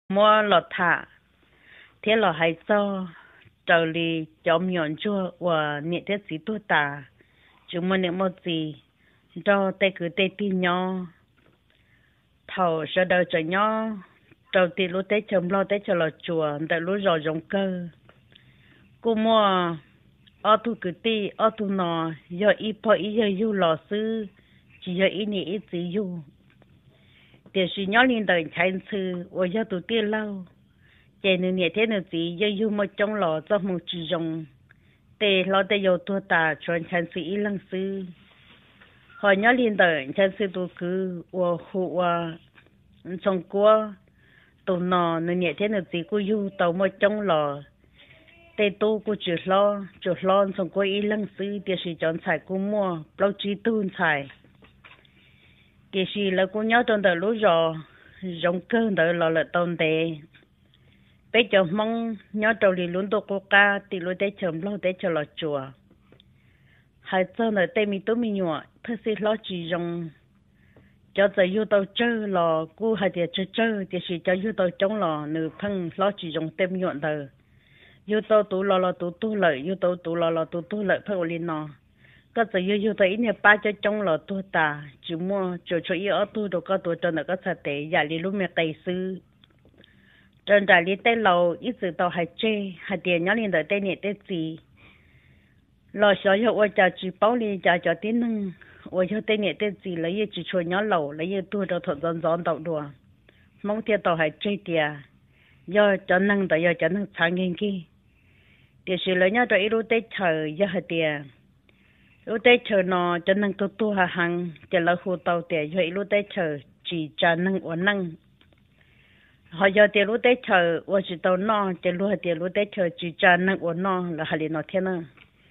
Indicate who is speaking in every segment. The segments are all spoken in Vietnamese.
Speaker 1: mua lọt thả thế là hay cho trở đi cho miệng chua và nhẹ thế gì tôi ta chúng mình niệm một gì cho tay cứ tay tin nhau thầu sẽ đợi cho nhau đầu tiên lúc tết chấm lo tết cho là chùa tại lúc rồi giống cơ cô mua ở tu cứ ti ở tu nọ giờ ít bỏ ít giờ yêu lò sư chỉ giờ ít nhị ít gì yêu để suy nhớ lên đời thành sư ở giờ tu tiên lâu chạy nữa nhẹ thế nữa gì giờ yêu một trong lò cho một chỉ dùng để lo để yêu tu ta truyền thành sư ít lăng sư họ nhớ lên đời thành sư tu cứ ở khu trong qua tu nọ nữa nhẹ thế nữa gì cô yêu tàu một trong lò tê tu cô chú lo xong cô ý lăng sư địa sĩ chọn xài cô mua bao trí tuôn xài địa sĩ là cô nhớ trong đời lúc rồi giống cơn đời là tôn đề bây giờ mong nhớ đầu lì luôn tô cô ca thì lúc đấy chấm lo đấy cho là chùa hai giờ này tê mi tôi mi nhọ thật sự lo chỉ dùng cho giờ yêu tàu chơi lò cô hai địa chơi địa sĩ cho yêu tàu trong lò nửa phân lo chỉ dùng tem nhọn đời yêu tàu tụ lò tụ lợi yêu tàu tụ lò tụ lợi phải ổn nọ có giờ yêu tàu ít nhiều ba cho trong lò tụ ta chỉ mua cho yêu ở tụ đồ có tụ cho nó có sạch để giả lý lúc mẹ cây sư trên đại lý tây lầu ít sự tàu hay chê hay tiền nhớ lên đời tây nhẹ tây gì lò sợ yêu ở chợ chỉ bảo li chợ tiếng nưng ở cho tây nhẹ tây gì lấy yêu chỉ cho nhớ lầu lấy yêu tụ cho thuận giòn tàu đùa mong tiền tàu hay chê tiền do cho năng tại do cho năng sáng nghiên kia thì sự lấy nhau cho ít lúc tết chờ do hạt tiền lúc tết chờ nó cho năng tu hà hàng cho là khu tàu tiền do ít lúc tết chờ chỉ cho năng ở năng họ do tiền lúc tết chờ ở chỉ tàu nó cho lúc hạt tiền lúc tết chờ chỉ cho năng ở nó là hạt nó thiên năng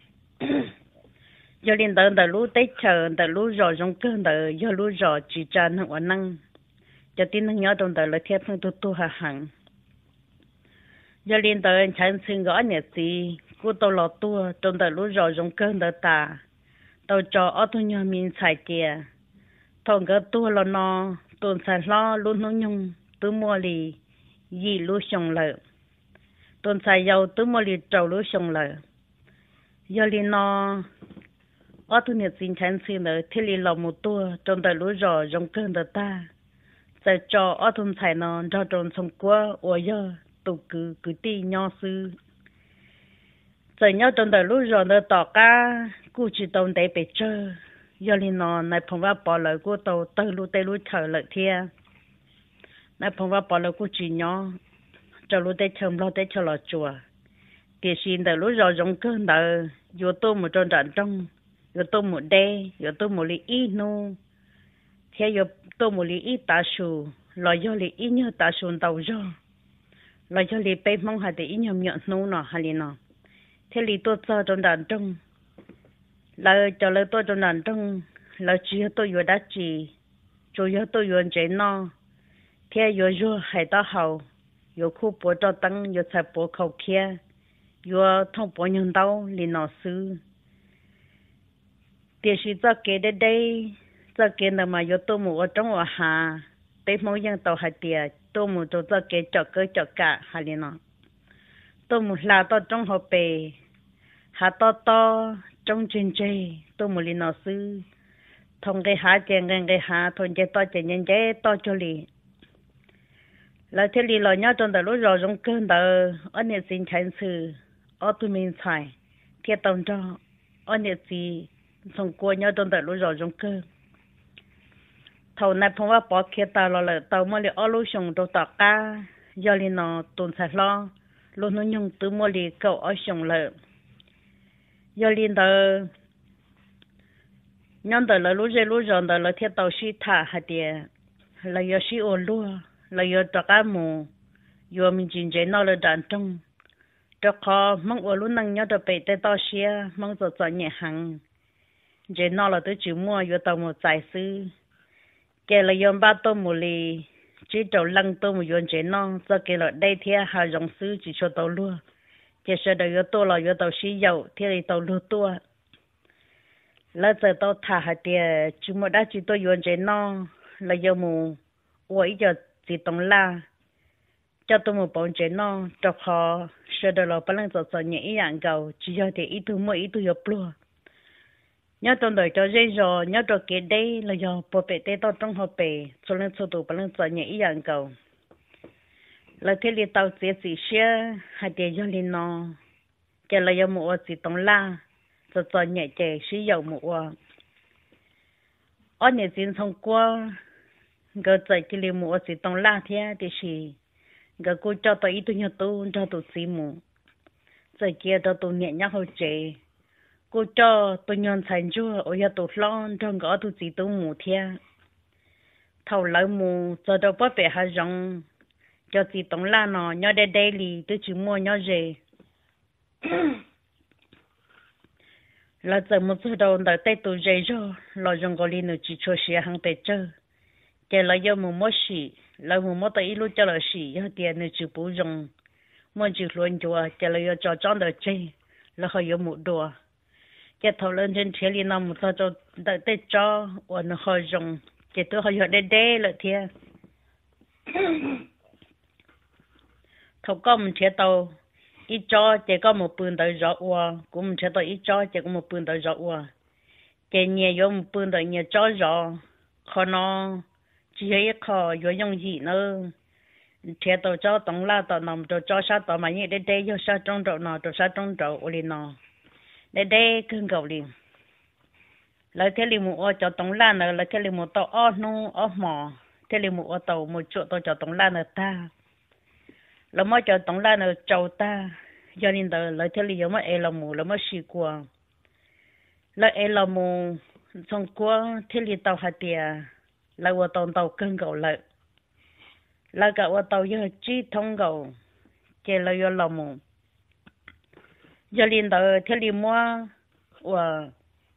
Speaker 1: do liên tới lúc tết chờ tới lúc rồi trong cơn tới do lúc rồi chỉ cho năng ở năng cho tin năng nhớ trong tới là thiên năng tu hà hàng giờ liên tới chẳng xin gõ nhẹ gì cô tàu lọt tua trong đời lúc rồi trong cơn đời ta tàu cho ở tu nhà mình xài kia thằng cái tua là nó tuần xài lo luôn nó nhung tôi mua lì gì lúc xong lợi tuần xài dầu tôi mua lì trầu lúc xong lợi giờ liên nó ở tu nhà xin chẳng xin nữa thì lì lọt một tua trong đời lúc rồi trong cơn đời ta giờ cho ở tuần xài nó cho trong xong qua ở giờ tụ cứ ti nho sư giờ nhau trong đời lúc rồi nó tỏ ca cô chỉ tông để bị chơi giờ li nó này phong va bỏ lời cô tàu từ lúc tây lúc chờ lợi thia này phong va bỏ lời cô chỉ nho cho lúc tây chồng lo tây cho lọ chùa thì xin đời lúc rồi giống cơn đời vô tô một trong trận trong vô tô một đê vô tô một lý ít nu theo vô tô một lý ít ta sù lo do lý ít nhớ ta sù tàu do là cho li bé mong hai để nhom nhọn nô nọ hai li nọ thế li tôi cho trong đàn trong là cho lấy tôi trong đàn trong là chỉ tôi vừa đã chỉ chủ yếu tôi vừa chế nọ thế vừa vừa hai ta hậu vừa khu bộ cho tăng vừa sai bộ khẩu kia vừa thông bộ nhân đâu li nọ sư thì chỉ cho cái đây cho cái nào mà vừa tôi mua ở trong ở hà bé mong dân tàu hai tiệt tôi muốn cho cái cho cả hai liền nó tôi muốn là to trong hộp bể hà to trong trên chơi tôi muốn liền nó sư thông cái hà chèn cái hà thông cái to chèn nhân cái to cho liền là thế liền là nhau trong đời lúc rồi trong cơn đời anh ấy xin thành sự ở tụi mình xài thiệt tông cho anh ấy gì xong qua nhau trong đời lúc rồi trong cơn thầu này phong va bỏ kia tàu là tàu mà li ở lúc xong đâu tàu cá giờ li nó tuần sai lo lúc nó nhung từ mà li cậu ở xong là giờ li đó nhân đó là lúc rồi đó là thiết tàu xí thả hạt địa là giờ xí ôn luôn là giờ tàu cá mù giờ mình chỉ chế nó là đàn trong cho khó mong ôn lúc năng nhớ được bị tay tàu xí mong giờ nhẹ hàng chế nó là tới chịu mua giờ tàu một giải sư cái là yếm ba tô mù lì chỉ trâu lăng tô mù yếm chế non do cái là đây thì hà rong sư chỉ cho tàu luôn cái sẽ đầu tô là tàu xí dầu thì là tàu luôn tua là giờ tàu thả hạt tiền chúng mà đã chỉ tôi yếm chế non là yếm mù ủa giờ chỉ tông la cho tôi một bọn trẻ nó đọc họ sợ đồ lò bắt lên sợ nhẹ ý dạng cầu chỉ cho thì ít thứ mỗi ít thứ nhập luôn nhớ tôi đợi cho dây rồi nhớ cho cái đây là do bộ bể tê tao trong họ bể cho nên số tụ bắt lên sợ nhẹ ý dạng cầu là thế li tao sẽ chỉ xe hai tiền cho linh nó cái là do một chỉ tông la sợ nhẹ trẻ sử dụng một ở nhà chính thông qua cái chạy cái li một chỉ tông la thế thì gì cái cô cho tôi ít tôi nhớ tôi cho tôi xí mù rồi kia cho tôi nhẹ nhàng hơn chế cô cho tôi nhận thành chúa ở nhà tôi lo trong cái tôi chỉ tôi mù theo thầu lỡ mù cho tôi bắt về hai rong cho chị tổng la nó nhớ đây đây li tôi chỉ mua nhớ gì là giờ một số đầu đợi tay tôi dây rồi lo trong cái li nó chỉ cho xe hàng tệ chơi cái là do một món xì là một món tay lúc cho là xì do tiền nó chỉ bù rong mỗi chỉ luôn chùa cái là do cho chọn được chơi là họ có một đồ cái thầu lên trên thế li nó một số cho đợi tay cho và nó họ rong cái tôi họ có đây đây là thiệt thầu có một chế tàu ít cho chỉ có một bữa tới rõ qua cũng một chế tàu ít cho chỉ có một bữa tới rõ qua cái nhà dùng một bữa tới nhà cho rõ khó nó chỉ hay khó vô用gì nữa chế tàu cho tổng là tàu nằm cho sát tàu mà như đây đây cho sát trong trậu nó cho sát trong trậu ở liền nó đây đây cưng cầu liền lại cái liền một cho tổng là nữa lại cái liền một tàu ó nu ó mò cái liền một tàu một chỗ tàu cho tổng là nữa ta là mới cho tổng là nó trâu ta cho nên là lấy theo lý do mà em làm mù là mới xì qua là em làm mù xong qua theo lý tàu hạt tiền là qua tàu cân cầu lại là cả qua tàu giờ chỉ thông cầu chỉ là do làm mù cho nên là theo lý mua và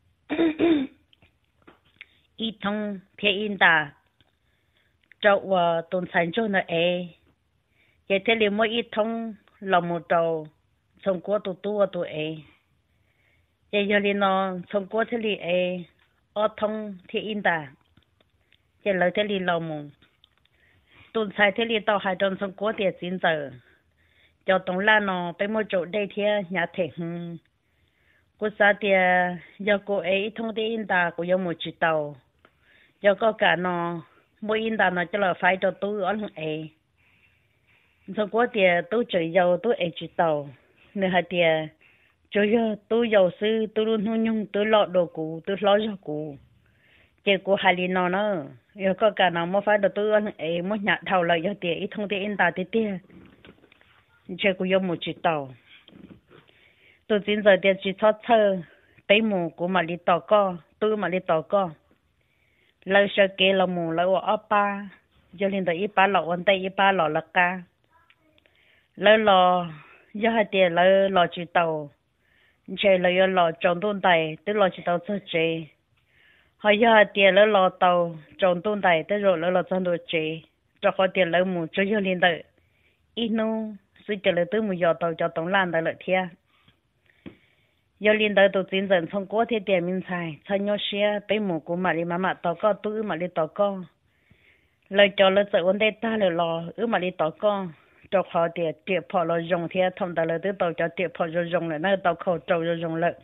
Speaker 1: ít thông theo in ta cho và tồn sản cho nó cái thế li mỗi ít thông lòng một đầu xong qua tụ cái giờ li nó xong qua thế li ở thông thì in ta cái lời thế li lòng một tuần sai thế li tàu hai trong xong qua thì chín giờ cho tổng la nóไปmột chỗ đây thì nhà thể cô sa thì giờ cô thông thì in ta cô giờ một chiếc tàu giờ có cả nó mỗi in ta nó cho là phải cho tôi ở luôn xong có tiền tôi chơi giàu tôi ấy chỉ tàu nên hai tiền chơi tôi giàu sư tôi luôn hôn nhung tôi lọ đồ cũ tôi lo cho cũ chỉ của hai linh nó nữa giờ có cả nào mà phải đầu tôi ấy mới nhặt thầu lại cho tiền ít thông tiền ta tiền chơi của yêu một chỉ tàu tôi chính giờ tiền chỉ thoát thơ tới mù của mà đi tàu co tôi mà đi tàu co lời sợ kê là mù lời ở ba cho nên là ít ba lọ anh tay ít ba lọ là ca lỡ lò do hai tiền lỡ lò chỉ tàu chơi lỡ lò trồng tôn tài tức lò chỉ tàu chơi chơi hỏi do hai tiền lỡ lò tàu trồng tôn tài tức rồi lỡ lò trồng đồ chơi cho họ tiền lỡ mù cho vô liên đợi ít nu suy cho lỡ tới mù giờ tàu cho tổng lan tại lợi thia vô liên đợi tàu chính dẫn xong cố thì tiền mình xài thay nhau xe tới mù của mà đi mà tàu co tôi mà đi tàu co lời cho lỡ sợ vấn đề ta lỡ lò mà đi tàu co cho họ tiệp họ là dùng thì thông ta là tới tàu cho tiệp họ rồi dùng lại nó tàu khẩu trâu rồi dùng lại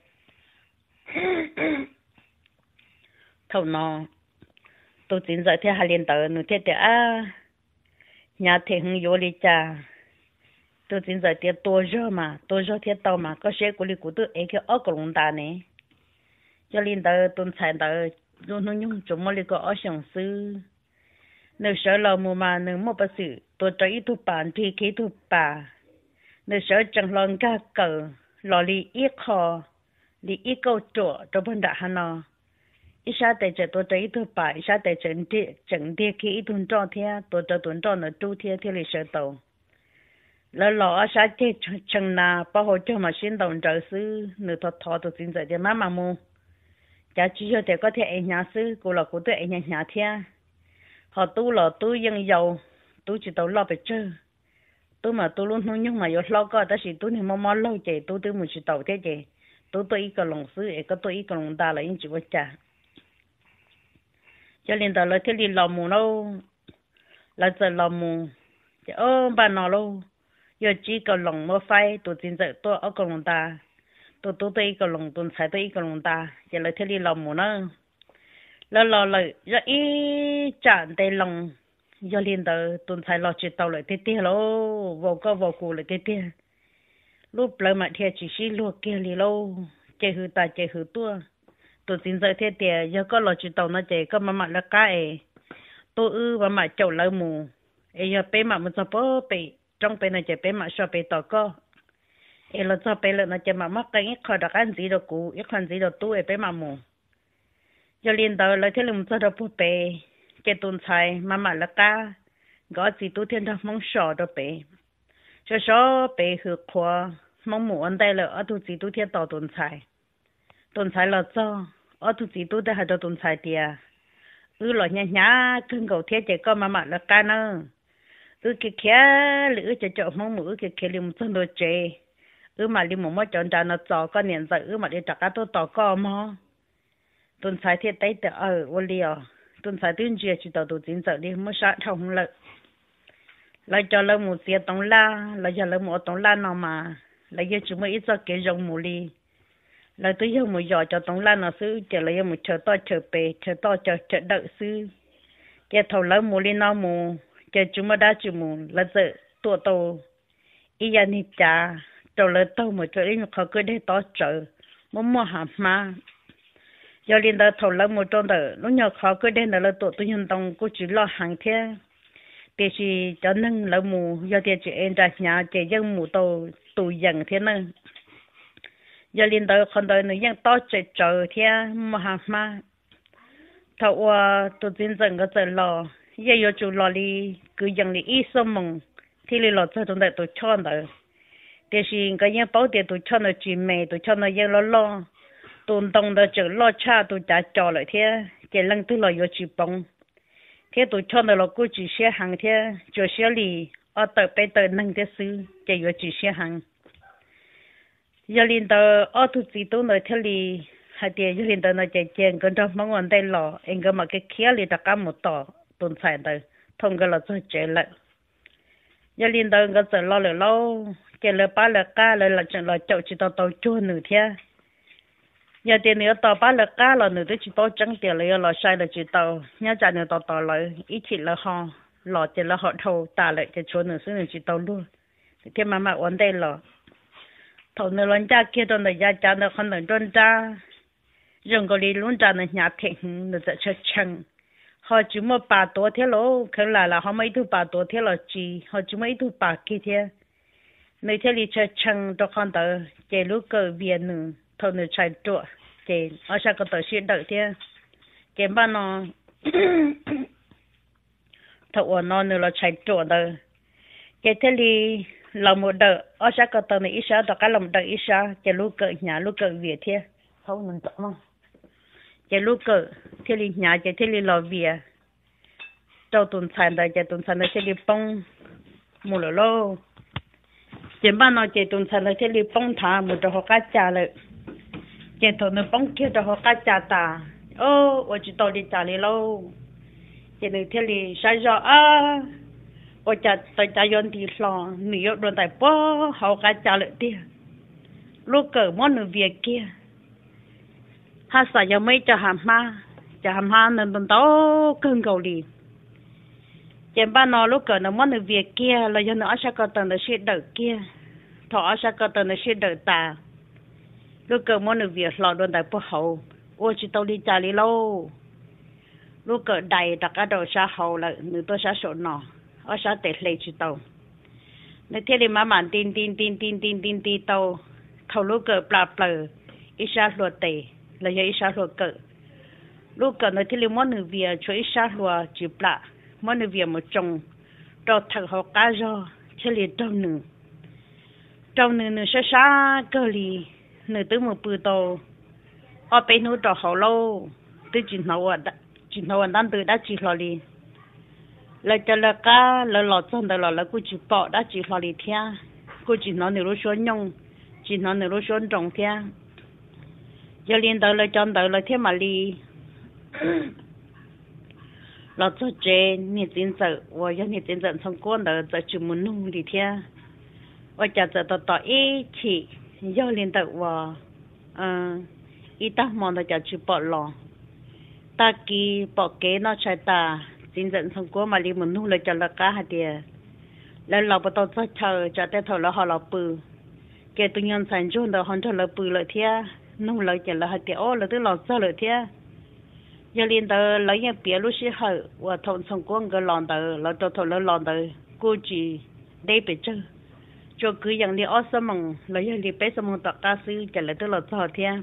Speaker 1: thầu nó tôi chính giờ thì hai liên tàu nữa thì nhà thì không vô đi cha tôi chính giờ thì tôi rồi thì tàu mà có xe của tôi ấy cái ở cái lồng đá này cho liên tàu tôi xài tàu luôn nó nhung chúng mà có ở sòng sư nếu sợ là mù mà nếu một bác sĩ tôi cho ít thuốc bản thì khi thuốc bà nếu sợ chẳng lòng cả cờ lò li ít kho li ít câu chỗ cho bên đã hà nó ít sao để cho tôi cho ít thuốc bà ít sao để chẳng đi khi ít tuần tròn thế tôi cho tuần tròn ở tu thế thì li sợ tàu lỡ lò ở sao thế chẳng là bảo hộ cho mà xin đồng trợ sư nếu thọ tôi xin dạy cho má mù chả chỉ cho để có thể anh nhà sư cô là cô tôi anh nhà thế họ tu là tu dân giàu tu chỉ tàu lo phải chơi tu mà tu luôn không nhưng mà yo lo có ta chỉ tu thì mò lâu chạy tu tu một chỉ tàu thế chạy tu tu ít cái lồng sư ấy có tu ít cái lồng đa là những chỉ có trả cho nên tàu là cái đi làm mù đâu là giờ làm mù ô bà nó luôn giờ chỉ có lòng mua phai tụi tin dạy tôi ở con lòng ta tụi có lòng tụi sai tôi có lòng ta giờ lại thế đi lòng một nó lại giờ ý chán tay lòng giờ liền tới tụi sai lo chỉ tàu lại tê lo vô cụ lại tê lúc lại mà thiệt chỉ xí luộc kia li lâu chơi hư ta chơi hư tua tụi tin dạy thế tiệt giờ có lo chỉ tàu nó chơi có mà là cái tôi và mà chậu lỡ mù ấy giờ bé mà mình cho bố bé trong bé này chơi bé mà sao bé tỏ co ấy là cho bé là nó chơi mà mắc cái ít khỏi đặc ăn gì đâu cũ ít khoản gì đâu tôi bé mà mù giờ liền đầu là thế là mình cho đâu bố bé cái tuần sai mà là cá gọi gì tôi thiên đâu mong sợ đâu bé cho bé hư khoa mong muốn đây là ở tu gì tôi thiên tỏ tuần sai là cho ở tu gì tôi đã hay tuần sai tiệt lo nhá cưng cầu thế chỉ có mà là cá nữa cái kia lữ cho mong mũi cái liềm chân đồ chế mà liềm một chọn ra nó cho có niệm giờ mà đi chặt cá tôi tỏ co mà tuần sai thế tay từ ô liều tuần sai tuyên truyền chỉ tàu chính giờ đi mới sát thông lại cho lấy một xe tông la lại cho lấy một tông la nào mà lại giờ chúng mới ít cho cái rồng mù li lại tôi giờ một giò cho tông la nó xứ chờ lấy một chờ to chờ bể chờ to chờ đợi xứ cái thầu lấy mù li nó mù cái chúng mới đã chịu mù là giờ tua tàu ý anh đi trả tàu lấy tàu một chỗ đi họ cứ để to chờ muốn mua hàng mà giờ liền đó thầu lấy một trong đó lúc nhỏ họ cứ để là tụi tôi nhân tông cũng chỉ lo hàng thế để chỉ cho nên lấy mù giờ thì chị em ra nhà chị dân mù tàu tù dần thế nên giờ liền đó con đời nữa dân to chờ thế mua hàng mà thầu tụi dân dần có giờ lo giờ yo chủ lo đi cứ dần đi ít sớm mong thì lo cho tụi tụi chọn rồi để chỉ cái những bảo để tụi chọn rồi chỉ mẹ tụi chọn rồi giờ lo tụi đông đó chở lo cha tụi trả trò lại thế cái lần tụi lo yo chỉ bông thế tụi chọn rồi cứ chỉ xe hàng thế cho xe lì ở tờ bé tờ nâng thế sư cái yo chỉ xe hàng giờ liền đó ở tụi gì tụi nói thế lì hay thì giờ liền đó nói chuyện cái đó mong muốn đây lo anh cái mà cái kia lì đã cả một tờ tuần sai đời thông cái là cho chế lại giờ liên đầu cái giờ lo lỡ lâu cái lỡ ba lỡ cá lỡ chuyện là chậu chỉ tao chua nửa thế giờ tiền nữa tao ba lỡ cá là nửa chỉ tao trắng tiền là sai là chỉ tao nhớ trả nửa tao lại ít chỉ là họ lọ tiền là họ thâu ta lại cái chua nửa xứ nửa chỉ tao luôn thế mà ổn đây là thầu nửa lần cha kia tao nửa gia cha nửa con nửa trôn cha dùng cái đi luôn cha nửa nhà thịnh nửa sẽ chết chăng họ chỉ mua bà tổ thế lỗ khởi là họ mấy thứ bà tổ thế là chỉ họ chỉ mấy thứ bà kia thế nơi thế li chơi chăng cho con tờ chơi lúc cờ viên nữa thôi nữa chạy trộn chơi ở sao có tờ xuyên đợi thế cái ba nó thầu nó nữa là chạy trộn rồi cái thế li làm một đợt ở sao có tờ này ít sao tờ cái làm đợt ít sao chơi lúc cờ nhà lúc cờ việt thế không mình chọn không cái lúc cỡ thế li nhà cái thế li lò vía trâu tuần sản đây cái tuần sản đây thế li bông mua lô cái ban nó cái tuần sản đây thế li bông thả một trâu cá chả lại cái thằng nó bông kia trâu cá chả ta ô tôi chỉ tao đi chả li lâu cái này thế li sai rồi tôi chả tôi chả yon đi lo nhiều đồn tại bó họ cá chả lại đi lúc cỡ món nửa việc kia ha sa giờ mấy cho hàm ha nên tụi tao cơn cầu đi chém ba nó lúc cỡ nó món được việc kia là do nó sẽ có tận nó sẽ đợi kia thọ sẽ có tận nó sẽ đợi ta lúc cỡ món được việc lọt đồn tại phố hậu ôi chỉ tao đi trả đi lâu lúc cỡ đầy đặt cái đầu xã hậu là người tôi sẽ sổ nọ ở xã tết lệ chỉ tao nên thế thì mà màn tin tao thầu lúc cỡ bla ít xã luật tệ là do ít xã luật cỡ lúc cỡ nó thì liên món nửa việc cho ít xã luật chỉ bla món nửa việc một chồng cho thằng họ cá do thì liên trong nửa sẽ xa cơ li nửa tới một bữa tàu ở bênนู้cho họ lâu tới chỉ nấu ăn từ đã chỉ lo li là cho là cá là lọt xong rồi là cô chỉ bỏ đã chỉ lo li thia cô chỉ nói nửa số nhung chỉ nói nửa số trồng thia giờ liên tới là chọn tới là thế mà li เราจะเจนี่จินเจอว่าอย่างนี่จินเจอสองคนเดินจะจุมุนนุ่งดีเทียว่าจะต่ออีฉีย่อเรียนแต่ว่าอีตามองแต่จะจุปอลอตากีปอกเกนอชายตาจินเจอสองคนมาลีมุนนุ่งเลยจะละก้าเดียแล้วเราไปต้องจะเธอจะแต่เธอแล้วหอเราปือเกตุยนสันจุนเดอหอนเธอเราปือเลยเทียนุ่งเลยจะละเดียโอ้เราต้องเราเจอเลยเทียgiờ liền tờ lấy những bia lúc xí hậu và thôn sông quân cái lòn tờ là tờ thôn lòn tờ cô chỉ đây bị chơi cho cứอย่างนี้อ้อสมองlấyอย่างนี้ไปสมองตักตาซื้อจะเลยตัวเราต่อเทีย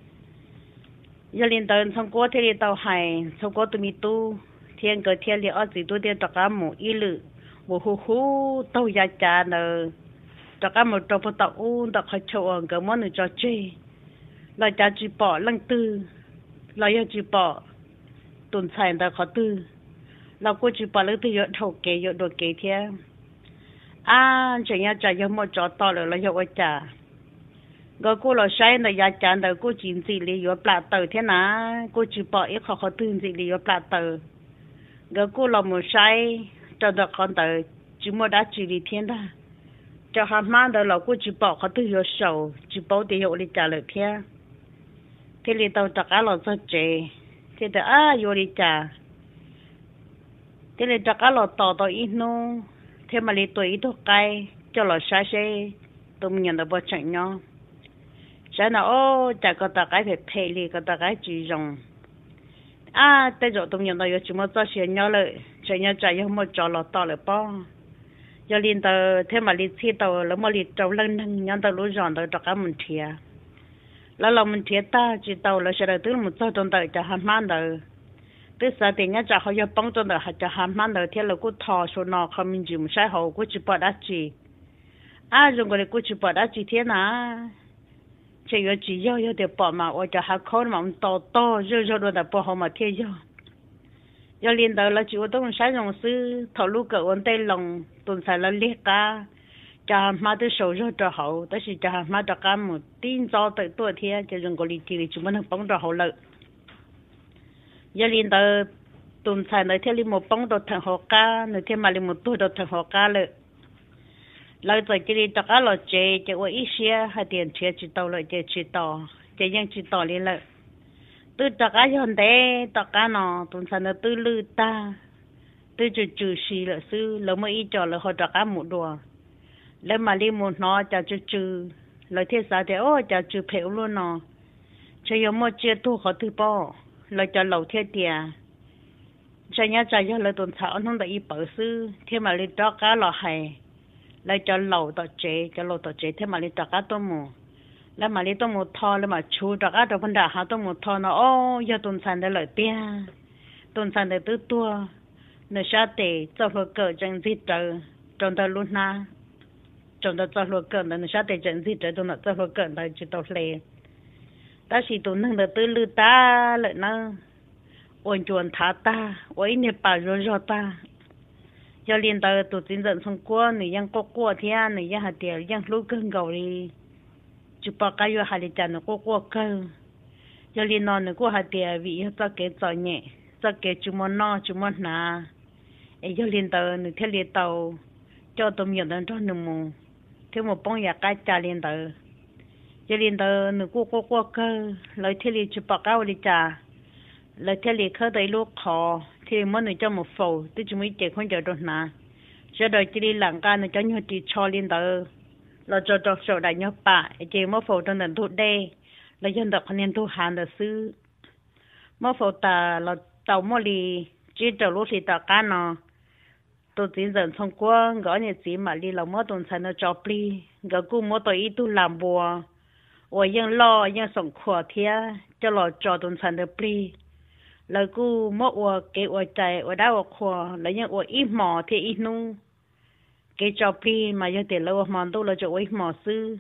Speaker 1: giờ liền tờ sông quânที่เราหายสงquânตัวมีตู้เทียนก็เทียนเลี้ยอ้อสิตัวเดียวตักหมูอีหลือบูฮูตัวยาจานเนอตักหมูตัวพอตักอู้ตักขจรก็มันหนึ่งจอเจเราจะจีปอลังตื้อเราอยากจีปอตุนใส่แต่เขาตื้อเราก็จีปอลังตื้อเยอะโถเกยเยอะโดดเกยเทียจะยังจะยังไม่จอดต่อเลยเราอยากว่าจ่าก็กูเราใช้ในยาจานแต่กูจีนสิลีอยู่ปลาเตอเทียนะกูจีปออีกเขาตื้อสิลีอยู่ปลาเตอก็กูเราไม่ใช้จอดคนเตอจีไม่ได้จีลีเทียนได้จะหามาเดี๋ยวเรากูจีปอเขาตื้ออยู่เสาจีปอเดียวเลยจ่าเลยเทียที่ลีเตาจากเราจะเจที่เดอยู่ลีจ่าที่ลีจากเราต่ออีนู้ที่มาลีตัวอีตัวไกลจะเราใช้ใช้ตัวมันยังได้บ่จังเนาะใช่นะโอ้จากก็ตะไกเพลลีก็ตะไกจีจงแต่จะตัวยังได้อยู่จุดมั่วจะเสียเนาะเลยเสียเนาะใจยังมั่วจอเราต่อเลยป้อยาลินเตอที่มาลีที่ตัวแล้วมาลีเจ้าเล่นนั่งยังตัวรู้จักตัวจากมันเทียแล้วเรามันเทียตาจีตัวเราเสียตัวมันจะจนตัวจะหันมันตัวที่สติเนี่ยจะเขาจะป้องจนตัวจะหันมันตัวที่เรากูทอชนอเขามีจิมใช้เขากูจะปวดจีจงก็เลยกูจะปวดจีเทียนะเชื่อจีเยอะเดี๋ยวปอมาว่าจะหาคนมามันโตเยอะๆโดนแต่ปอเขามาเที่ยวยาลินเตอเราจีว่าต้องใช้ลงซื้อถอดลูกเกิดวันเตลงตุนใส่ละเล็กกาจะมาตัวโซ่จะเขาแต่สิจะมาจากการหมดตีนจอตัวเทียจะยังก็ลีจีจุมันป้องตัวเขาเลยยาลินเตอตุนใส่ในเที่ยวลิมป้องตัวทางหอกาในเที่ยวมาลิมตัวทางหอกาเลยเราจะจีรีจากการเราจะว่าอีเชียให้เตียนเชียจิตต่อเลยจิตต่อจะยังจิตต่อเลยเลยตื่นจากการย้อนเตะจากการนอตุนใส่ในตื่นลือตาตื่นจู่ชีเลยซื้อแล้วเมื่ออีจอเลยเขาจากการหมุดดัวแล้วมาลีมุนนอจะจู่เลยเทศาเดียวจะจู่เพลล้วนนอใช้ยมเจียตู้เขาถือป้อเราจะเหล่าเทียเดียใช้ยาใจยาเลยตุนสาวน้องแต่อีเปิดซื้อเที่ยวมาลีจากการหล่อให้แล้วจะเหล่าต่อเจเที่ยวมาลีจากการตัวหมูแล้วมาลีตัวหมูทอแล้วมาชูจากการตัวพันดาหาตัวหมูทอเนาะยาตุนสันได้เลยเปียตุนสันได้ตัวเนื้อชาเตเจ้าหัวเกิดจังจิตเจอจนตะลุนนาจนตะเจ้าหัวเกิดเนื้อชาเตจังจิตเจอจนตะเจ้าหัวเกิดได้จิตตะเลแต่สิตัวนึงเดือดตื้อลือตาเลยนะวันจวนท้าตาวันนี้ป่าโรตายาเรียนตาตัวจินจันสงกัวนี่ยังกัวเทียนี่ยังหาเดียวยังรู้กันเกาหลีจุปากายหาลิจันกัวเกยาเรียนนอนนี่กัวหาเดียววิจะเกจอยเนี่ยจะเกจุมนอจุมนายาเรียนตานี่เทเลียเตาเจ้าตัวมีอย่างนั้นหนึ่งโมงเที่ยวมาป้องอยากใกล้จาเรียนตายาเรียนตานี่กัวเกเลยเทเลียจุปากายลิจาเลยเทเลียเขาได้ลูกคอที่มันหนึ่งจะมาโฟที่จะไม่เจ็บคนเดียวโดนนะจะโดยจีหลังการหนึ่งจะยอดจีชอเรียนเตอเราจะจบโซได้ยอดป่าเจมาโฟตอนนั้นทุกเดย์เรายันดอกคะแนนทุกหารเดซื้อมาโฟตาเราเต่าโมลีจีเจ้าลูกศิษย์การเนาะตัวจีนเดินทงกว้างก็เนี่ยจีมาลีเราเมื่อตอนฉันเราจอบลีก็กูเมื่อตัวอีตุลามบัวว่ายังรอยังส่งขวดเทียจะรอจอตอนฉันเดปลีแล้วกูมั่วเกอใจได้ว่าขวาแล้วยังอีหมอที่อีนุ่งเกจอปรีมาเยอะแต่แล้วมันตัวเราจะอีหมอซื้อ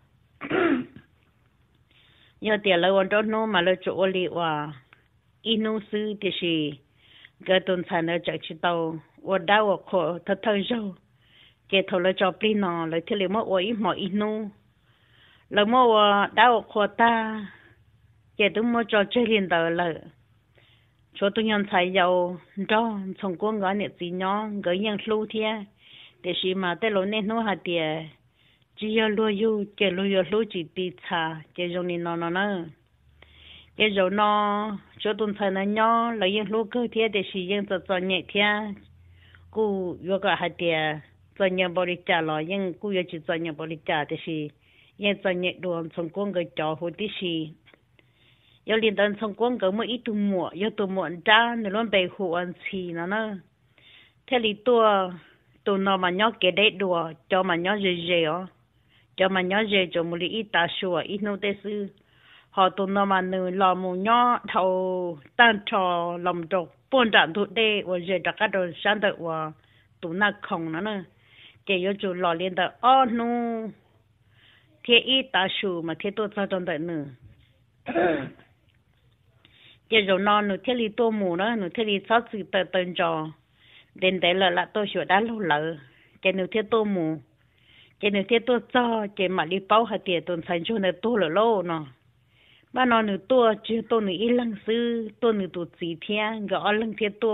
Speaker 1: เยอะแต่แล้ววันต้นนู้มาเราจะลีว่าอีนุ่งซื้อที่สิเกิดตอนฉันเราจะชิดเอาว่าได้ว่าขวาถ้าเธอเจ้าเกทเราจอปรีนอแล้วที่เหลือมั่วอีหมออีนุ่งแล้วมั่วได้ว่าขวาตาเกตุ้มมั่วจอเจริญเตอเลย cho tôi nhận thấy giàu đó trong quân gọi này gì nhỏ gửi nhận lưu thế để xí mà tới lúc này nó hạt tiền chỉ có lưu yêu cái lưu chỉ đi xa cái giống như nó cái giống nó cho tôi thấy nó nhỏ là nhận lưu cơ thế để xí nhận cho nhẹ thế cú yêu cái hạt tiền cho nhận bảo đi trả lo nhận cú yêu chỉ cho nhận bảo đi trả để xí nhận cho nhẹ đồ trong quân cái trò hồi tí xí giờ liên tân xong quân có một ít tụ mùa giờ tụ mùa ra nếu luôn bày hồ ăn xì nó thế thì tụ nó mà nhóc cái đấy đùa cho mà nhóc dễ dễ cho mà nhóc dễ cho một ít ta sủa ít nô tê sư họ tụ nó mà nữ lò một nhóc thầu tan trò lòng trọc buồn trạng tụ đê và dễ đặt các đồ sáng tự và tụ nó không nó cái giờ chủ lò liên tân nu thế ít ta sủa mà thế tôi sao trong đời nữa giờ rồi nó thiết lý tô mù đó nó thiết lý sáu sự tờ tần trò đến đấy là tôi sửa đá lâu lợ cái nó thiết tô mù cái nó thiết tô cho cái mà đi bao hạt tiền tuần sản cho nó tô lợ lâu nó ba nó nó tô chưa tô nó ít lăng sư tô nó tụt gì thiên gõ lăng thiết tô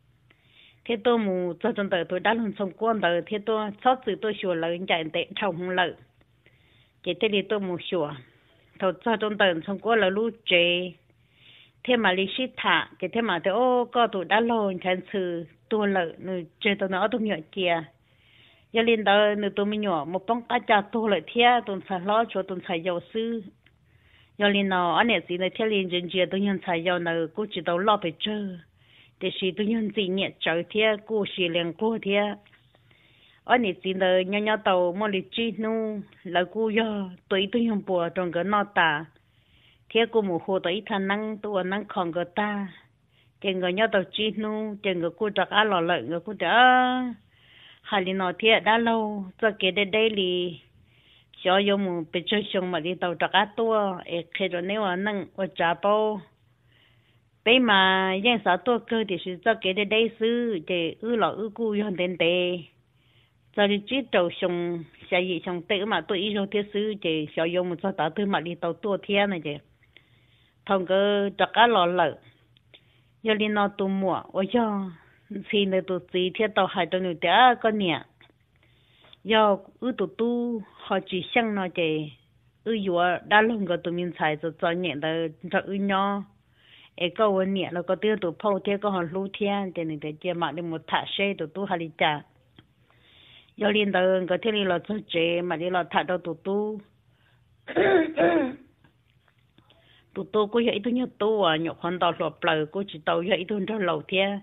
Speaker 1: mù cho tuần tờ tôi đã lần xong quan tờ thiết tô sáu sự tôi sửa lợ chạy tệ trong không lợ cái thiết lý tô mù sửa thôi cho tuần tờ xong quan là lú chế thế mà lý sĩ thả cái thế mà thế có tụi đã lâu chẳng sự tua lợi người chơi tụi nó tụi nhỏ kia giờ lên đó người tụi mình nhỏ một bông cá chả tua lợi thế tụi phải lo cho tụi phải giàu sư giờ lên nó anh ấy gì này thế lên trên kia tụi nhân phải giàu nào cũng chỉ tao lo phải chơi để chỉ tụi nhân gì nhẹ chơi thế cũng chỉ liền cô thế anh ấy gì này nhỏ nhỏ tàu mà lý chi nu là cô giờ tụi nhân bùa trong cái nó ta thế cô một hồ tới thằng năng tôi năng còn cái ta cái người nhau tàu chi nu cái người cô đặt á lò lợn người cô đã hai lần nọ thế đã lâu cho cái đây li cho dùng một bị chơi xong mà đi tàu đặt á tua khi rồi nếu mà năng ở trả bao bây mà những sao tua cơ thì sẽ cho cái đây xứ thì lọ cô yon đến đây cho đi chỉ tàu xong sẽ gì xong tự mà tôi ý rồi thế xứ thì sẽ dùng một số tàu tư mà đi tàu tua thế này chứ thông cơ đặt cá lò lợ giờ đi nó tụ mùa ôi cho xin được tụ gì thiết tàu hai tàu nữa té con nhẹ giờ tụ tu họ chỉ sang nó chỉ vừa đã lông cái tụ mình xài cho nhẹ đời cho nhỏ câu vấn nhẹ là có tiêu tụ phâu thế có họ lưu thiên thì người ta chia mặt đi một thả xe tụ tu hai trả giờ liên đời cái thế này là cho chế mà đi là thả đâu tụ tu tụi tôi có vậy tôi nhớ tôi nhọ con tàu lọp lờ cô chỉ tàu vậy tôi cho lầu thế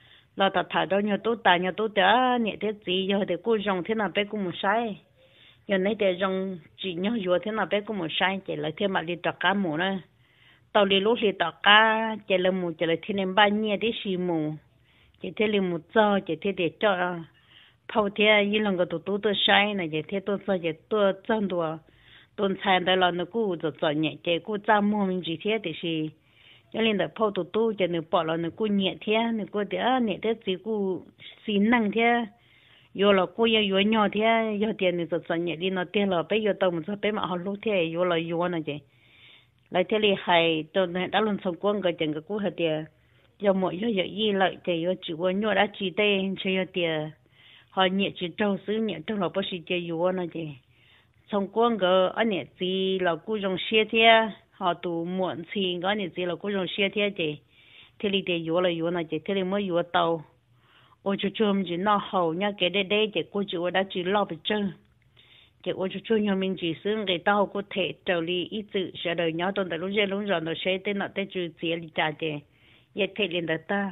Speaker 1: là thật thà đâu nhớ tôi tài nhớ tôi đã nhẹ thế gì giờ để cô dùng thế nào bé cũng một sai giờ này để dùng chỉ nhớ vừa thế nào bé cũng một sai chỉ là thêm mà đi tập cá mù nữa tàu đi lúc đi tập cá chỉ là mù chỉ là thiên nên bao nhiêu để xì mù chỉ thế là một giờ chỉ thế để cho phao thế như lần cái tôi sai này chỉ thế tôi sai chỉ tôi chân đùa tuần sáng đó là nó cũng rất nhẹ chế cũng ra mua mình chỉ thế thì gì cho nên là phao tụt tu cho nó bỏ là nó cũng nhẹ thế nó cũng để nhẹ thế chỉ cũng xin năng thế vô là cô yêu nhỏ thế yêu tiền nó rất nhẹ đi nó tiền là bây giờ tao muốn sao bây mà họ lúc thế vô là vô này chứ lại thế thì hay tôi đã luôn sống quân cái chuyện cái cú hết tiền giờ mọi giờ gì lại thì vô chỉ vô nhỏ đã chỉ tên cho yêu tiền họ nhẹ chỉ trâu xứ nhẹ trâu là bác sĩ chơi vô này chứ xong quân cái anh ấy gì là cô dùng xe thế họ tụ muộn thì cái này gì là cô dùng xe thế chứ thế thì để vô là vô này chứ thế thì mới vô tàu ôi chú chôm chỉ nó hậu nhá cái đây chứ cô chú đã chỉ lo bị chân chứ ôi chú nhà mình chỉ xưng cái tàu có thể trở đi ít tự sẽ đời nhau tuần tại lúc rồi nó sẽ tên nó tên chú gì đi trả chứ vậy thế liền được ta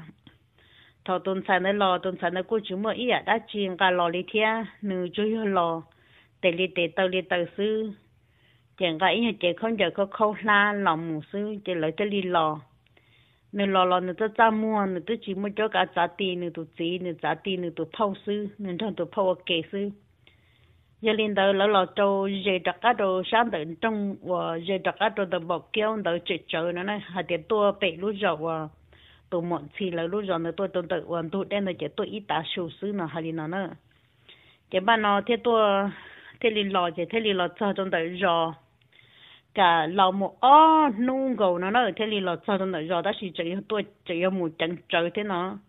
Speaker 1: thọ tuần sáng nó cô chú mới ý đã chiên cả lò đi thế nữ chú yêu lò để tàu sư chẳng cái như chị không giờ có khâu la lòng một sư chị lấy tới đi lò người lò người ta ra mua người ta chỉ mua cho cả giá tiền người tụt gì người giá tiền người tụt phao sư người thằng tụt phao kệ sư giờ lên đó lò trâu dễ đặt cá đồ sáng tận trong và dễ đặt cá đồ tờ bọc kéo tờ chạy chờ nó này hạt tiền tua bể lúa dầu tụ mọn xì là lúa dầu nó tôi tự hoàn tụ đen là chỉ tôi ít ta sưu sư nó hay nó nữa chỉ ban nó thế tôi thế li lò chỉ thế li lò cho trong đời rò cả lò một nung gầu nó thế li lò cho nó rồi đó thì chỉ một trận trời thế nó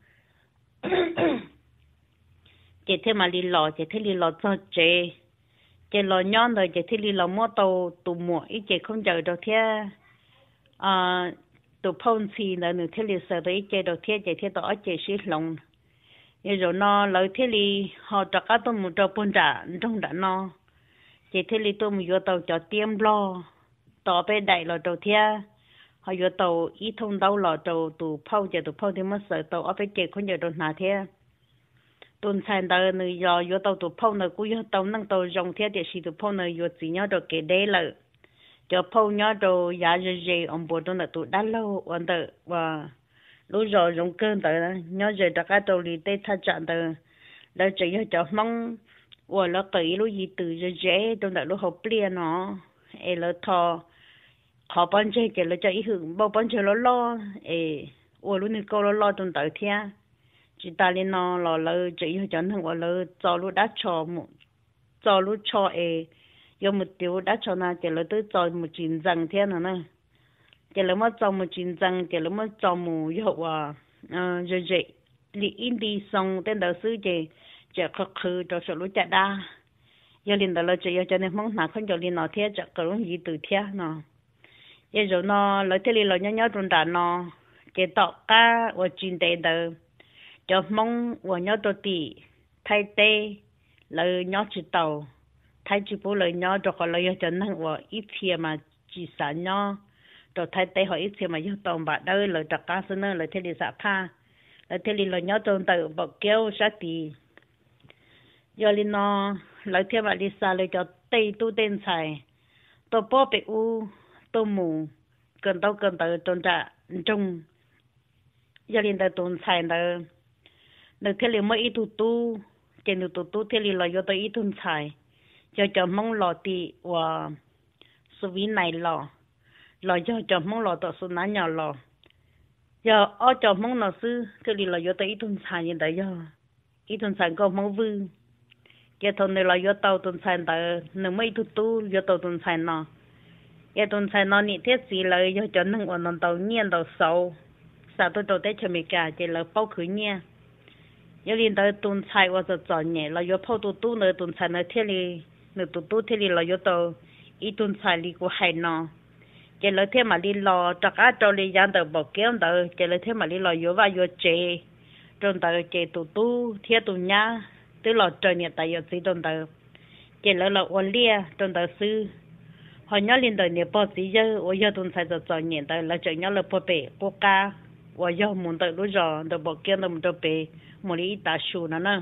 Speaker 1: chỉ thế mà li lò chỉ thế li lò cho chỉ lò nhon rồi chỉ thế li lò mua tàu tụ mua ít chỉ không chờ đâu thế tụ phong xì là nửa thế li sợ đấy chỉ đâu thế chỉ thế đó chỉ xí lồng rồi nó lấy thế li họ cho các tôi một trâu bún chả trong đã nó chỉ thế li tôi một vô tàu cho tiêm lo tàu bên đại là đầu thế họ vô tàu ít thông đâu là tàu tụ phong thì mất sợ tàu ở bên chỉ không giờ đâu nào thế tuần sáng đó người giờ vô tàu tụ phong này cũng vô tàu năng tàu rong thế để xí tụ phong này vô chỉ nhớ được cái đấy là cho phong nhớ đồ giá gì ông bố tôi là tụ đã lâu ổn được và lúc rồi rong cơn tới nhớ rồi tất cả tàu đi tết thay chọn tới là chỉ cho mong và nó tới lúc gì từ dễ tôi đã lúc học liền nó là thọ họ bán chơi cái là cho ý hưởng bao bán chơi lo và lúc này câu lo tôi tới thế chỉ ta lên nó là chỉ cho thằng và là cho lúc đã cho lúc cho do một điều đã cho na chỉ là tới cho một chín rằng thế nào nè chỉ là mất cho một chín rằng chỉ là mất cho một hiệu rồi vậy li in đi xong tên đạo sư chỉ khắc khứ cho số lúc chả đa giờ liền đó là chỉ cho nên mong nào không cho liền nó thế chắc có gì từ thế nó giờ rồi nó lấy thế liền là nhớ trong đàn nó chỉ tọt cá và chín tệ đó cho mong và nhớ tôi tỉ thay tê lời nhớ chỉ tàu thay chỉ bố lời nhớ cho họ lời cho năng và ít thiệt mà chỉ sản nhớ rồi thay tê họ ít thiệt mà nhớ tàu bạn đây lời đặc cá sơn lời thế liền xã tha lời thế liền lời nhớ trong tàu bọc kéo sát tỉ giờ liền nó lời thế mà đi xa lời cho tây tu tên xài tôi bố bị u tôi mù cần tàu trong trả trong giờ liền tàu tồn xài đó được thế liền mới ít tu trên được tu thế liền là do tôi ít tuần xài cho mong lò tị và số ví này lò cho mong lò tọt số nán nhỏ lò giờ ở cho mong nó sư thế liền là do tôi ít tuần xài như vậy giờ ít tuần xài có mong vương giờ thôn này là do tàu tuần xài đó nếu mới tu do tàu tuần xài nó giờ tuần xài nó nhị thiết gì là do cho năng ở non tàu nhiên tàu sâu sao tôi đầu tết cho mình cả chỉ là bao khứ nhiên giờ liền tới tuần xài và giờ chọn nhẹ là do phao tu nữa tuần xài nữa thế li nữa tu thế li là do tàu ít tuần xài li của hai nó chỉ là thế mà đi lò chắc á cho li giang tàu bảo kéo tàu chỉ là thế mà đi lò vô và vô chế trong tàu chế tu thế tu nhá tức là trời nhiệt tại giờ chỉ trong tàu chỉ là ôn lia trong tàu sư họ nhớ liền tới nhiệt bao gì giờ ở giờ tuần xài giờ chọn nhẹ tàu là trời nhớ là bao bể bao ca và giờ muốn tới lúc rồi tàu bảo kéo tàu một bể một ít ta su nữa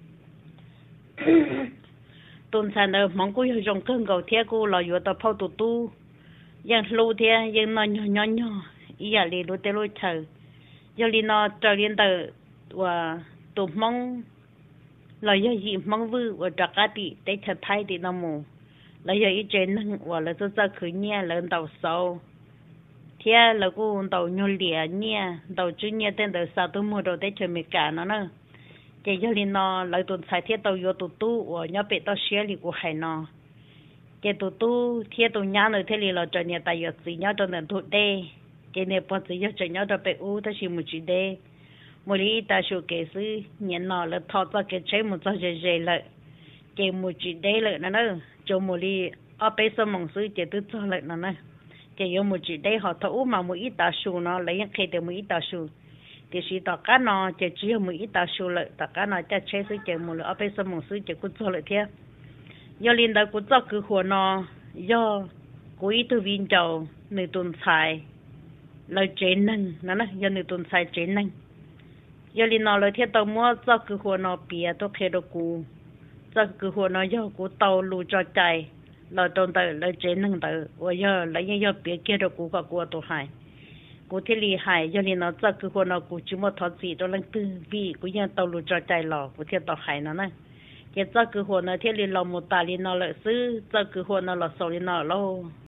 Speaker 1: tuần sau đó mong cô dùng cơn gạo thiệt cô là vừa tập phao tu yang lâu thiệt yang nhỏ ý là đi lúc tới lúc chờ giờ đi nó trở lên tới và tụ mong là giờ gì mong vui và trả cả đi để thật thay thì nó mù là giờ ý trên và là rất khứ nhẹ lên tàu sâu thiệt là cô tàu nhồi lìa nhẹ tàu chú nhẹ tên tàu sao tôi mua đồ để chơi mì cả nó nữa chỉ cho nên nó lấy tuần sai thiết tàu vô tu và nhớ bị tàu xé li của hải nó chỉ tu thiết tu nhá nữa thế li là cho nhà tài gì nhớ cho nên tu đê chỉ nên bọn gì cho nhớ cho bị u ta chỉ một chỉ đê một lý ta số kế sư nhận nó là thọ cho cái chế một cho dễ lại chỉ một chỉ đê lại nó nữa cho một lý ở bên sông mong sư chỉ tu cho lại nó nữa chỉ có một chỉ đê họ thấu mà một ít ta số nó lấy những cái từ một ít ta số thì chỉ tất cả nó chỉ một ít ta số lại tất cả nó chỉ chế sư chỉ một là ở bên sông mong sư chỉ cũng cho lại thế do liên đó cũng cho cứ hồ nó do cố ý từ viên châu người tuần sai lời chế năng nó do người tuần sai chế năng do liên nó lời thiết tàu mua cho cứ hồ nó bìa tôi kêu đồ cũ cho cứ hồ nó do cũ tàu lù cho chạy lời tồn tại lời chế năng tại và do lấy những do bìa kia đồ cũ và của tôi hay cũ thiết lý hay do liên nó cho cứ hồ nó cũ chỉ một thọ gì tôi lần tư vì cũ nhân tàu lù cho chạy lò cũ thiết tàu hay nó này cái cho cứ hồ nó thiết lý lòng một tài lý nó lợi sư cho cứ hồ nó là sầu lý nó lâu